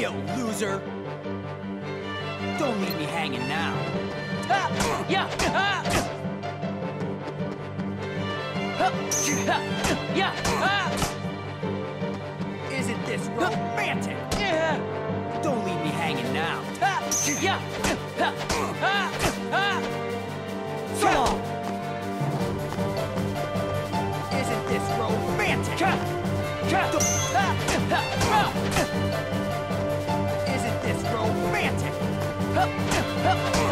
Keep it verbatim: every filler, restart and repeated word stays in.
You loser! Don't leave me hanging now. Ah, yeah! Ah. Yeah! Ah. Isn't this romantic? Yeah! Don't leave me hanging now. Ah. Yeah! Ah. Ah. Ah. So long! Isn't this romantic? Ah. Ah. Isn't this romantic?